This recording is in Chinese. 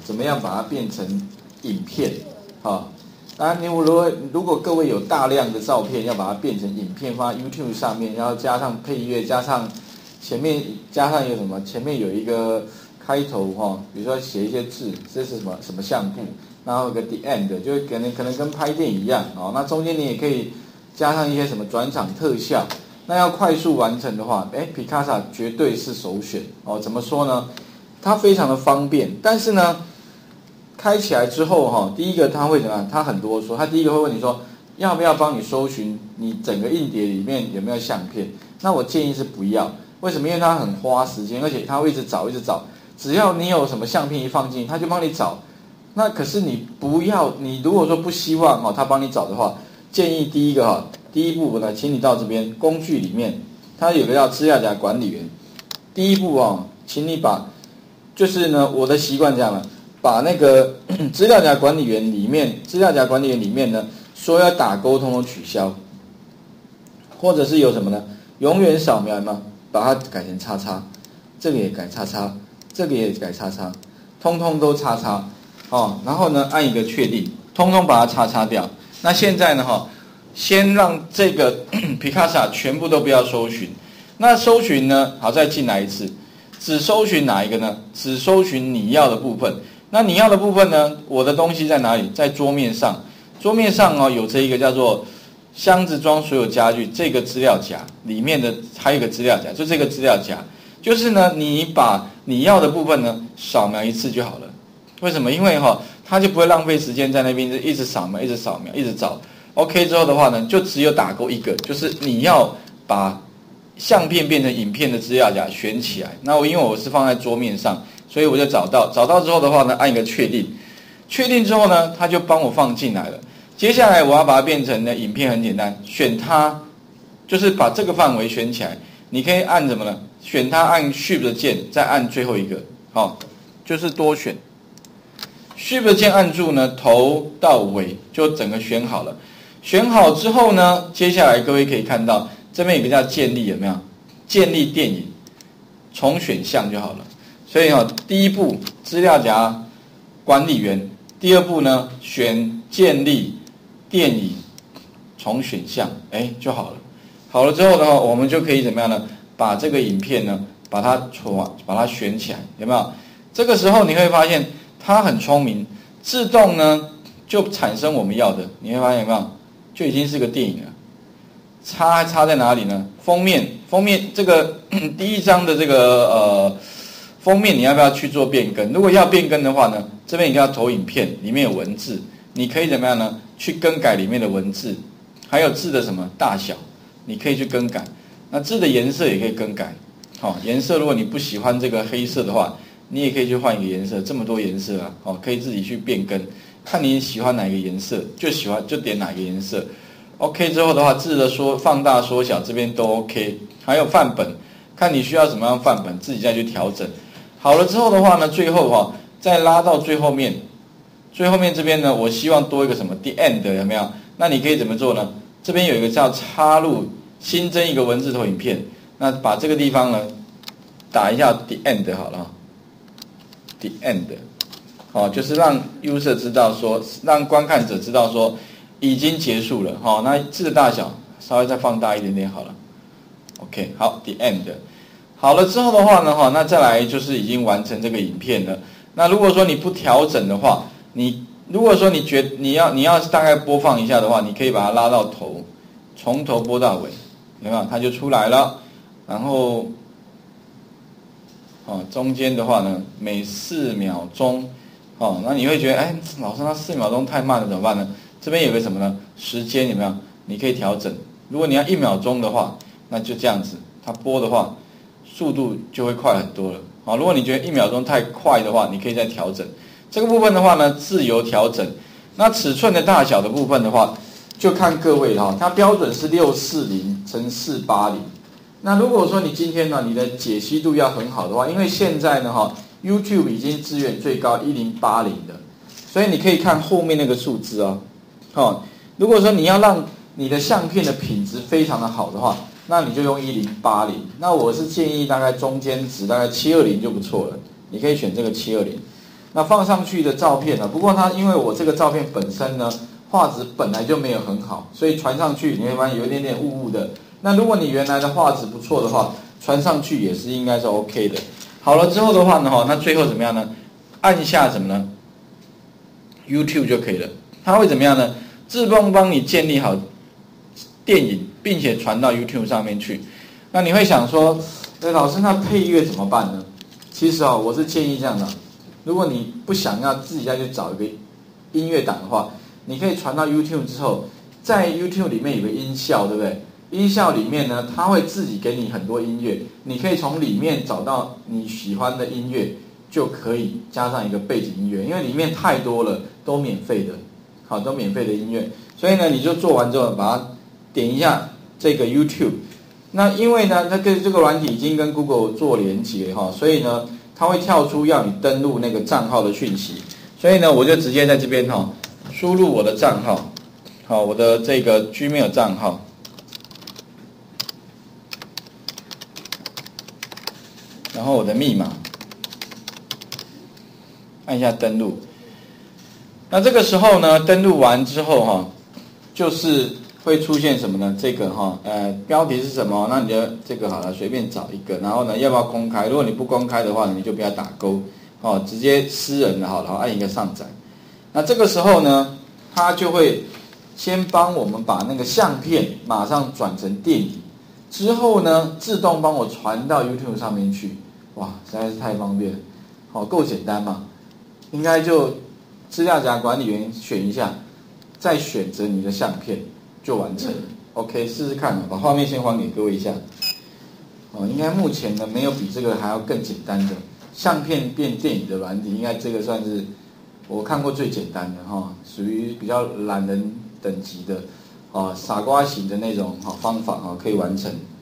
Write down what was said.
怎么样把它变成影片？当然，如果各位有大量的照片，要把它变成影片放在 YouTube 上面，然后加上配乐，加上前面加上一个什么？前面有一个开头比如说写一些字，这是什么相簿，然后有个 the end， 就可能跟拍电影一样那中间你也可以加上一些什么转场特效。那要快速完成的话，Picasa 绝对是首选怎么说呢？它非常的方便，但是呢，开起来之后第一个它会怎么样？它很多说，它第一个会问你说要不要帮你搜寻你整个硬碟里面有没有相片？那我建议是不要，为什么？因为它很花时间，而且它会一直找，只要你有什么相片一放进去，它就帮你找。那可是你如果说不希望它帮你找的话，建议第一步呢，请你到这边工具里面，它有个叫资料夹管理员。第一步请你就是呢，我的习惯这样把那个资料夹管理员里面呢，说要打勾通通取消，或者是有什么呢？永远扫描嘛，把它改成叉叉，这个也改叉叉，这个也改叉叉，通通都叉叉然后呢，按一个确定，通通把它叉叉掉。那现在呢先让这个Picasa 全部都不要搜寻。那搜寻呢，好，再进来一次，只搜寻哪一个呢？只搜寻你要的部分。那你要的部分呢，我的东西在哪里？在桌面上。桌面上有这一个叫做箱子装所有家具这个资料夹里面的还有一个资料夹，就这个资料夹，就是呢，你把你要的部分呢扫描一次就好了。为什么？因为它就不会浪费时间在那边一直扫描，一直找。OK 之后的话呢，就只有打勾一个，就是你要把相片变成影片的资料夹选起来。那因为我是放在桌面上，所以我就找到之后的话呢，按一个确定，确定之后呢，它就帮我放进来了。接下来我要把它变成的影片很简单，选它，就是把这个范围选起来。你可以按什么呢？选它，按 Shift 键，再按最后一个，就是多选。Shift 键按住呢，头到尾就整个选好了。选好之后呢，接下来各位可以看到这边有个叫建立，有没有？建立电影，重选项就好了。所以第一步资料夹管理员，第二步呢选建立电影，重选项，就好了。好了之后呢，我们就可以怎么样呢？把这个影片呢，把它选起来，有没有？这个时候你会发现它很聪明，自动呢就产生我们要的。你会发现有没有？就已经是个电影了。插在哪里呢？封面这个第一张的这个封面你要不要去做变更？如果要变更的话呢，这边一定要投影片，里面有文字，你可以怎么样呢？去更改里面的文字，还有字的什么大小，你可以去更改。那字的颜色也可以更改。颜色如果你不喜欢这个黑色的话，你也可以去换一个颜色，这么多颜色可以自己去变更。看你喜欢哪一个颜色，就点哪一个颜色。OK 之后的话，字的放大缩小这边都 OK， 还有范本，看你需要什么样的范本，自己再去调整。好了之后的话呢，最后再拉到最后面这边呢，我希望多一个什么 the end 有没有？那你可以怎么做呢？这边有一个叫插入，新增一个文字投影片，那把这个地方呢打一下 the end 好了，the end。就是让 user 知道说，让观看者知道说已经结束了那字的大小稍微再放大一点点好了。OK， 好 ，the end。好了之后的话呢那再来就是已经完成这个影片了。那如果说你不调整的话，如果说你要大概播放一下的话，你可以把它拉到头，从头播到尾，有没有？它就出来了。然后中间的话呢，每4秒钟。那你会觉得，老师，那4秒钟太慢了，怎么办呢？这边有个什么呢？时间有没有？你可以调整。如果你要1秒钟的话，那就这样子，它播的话，速度就会快很多了。如果你觉得1秒钟太快的话，你可以再调整。这个部分的话呢，自由调整。那尺寸的大小的部分的话，就看各位它标准是640×480。那如果说你今天呢，你的解析度要很好的话，因为现在呢YouTube 已经支援最高1080的，所以你可以看后面那个数字如果说你要让你的相片的品质非常的好的话，那你就用1080。那我是建议大概中间值大概720就不错了，你可以选这个720。 那放上去的照片呢，不过它因为我这个照片本身呢画质本来就没有很好，所以传上去你会发现有一点点雾雾的。那如果你原来的画质不错的话，传上去也是应该是 OK 的。好了之后的话呢，那最后怎么样呢？按下什么呢 ？YouTube 就可以了。它会怎么样呢？自动帮你建立好电影，并且传到 YouTube 上面去。那你会想说，老师，那配乐怎么办呢？其实我是建议这样的：如果你不想要自己再去找一个音乐档的话，你可以传到 YouTube 之后，在 YouTube 里面有个音效，对不对？音效里面呢，它会自己给你很多音乐，你可以从里面找到你喜欢的音乐，就可以加上一个背景音乐，因为里面太多了，都免费的，好，都免费的音乐。所以呢，你就做完之后，把它点一下这个 YouTube。那因为呢，这个软体已经跟 Google 做连结所以呢，它会跳出要你登录那个账号的讯息。所以呢，我就直接在这边输入我的账号，好，我的这个 Gmail 账号。然后我的密码，按一下登录。那这个时候呢，登录完之后就是会出现什么呢？这个标题是什么？那你的这个好了，随便找一个。然后呢，要不要公开？如果你不公开的话，你就不要打勾，直接私人的好了，然后按一个上载。那这个时候呢，它就会先帮我们把那个相片马上转成电影。之后呢，自动帮我传到 YouTube 上面去，哇，实在是太方便了，够简单嘛？应该就资料夹管理员选一下，再选择你的相片就完成了。OK， 试试看，把画面先还给各位一下。应该目前呢没有比这个还要更简单的相片变电影的软体，应该这个算是我看过最简单的属于比较懒人等级的傻瓜型的那种方法可以完成。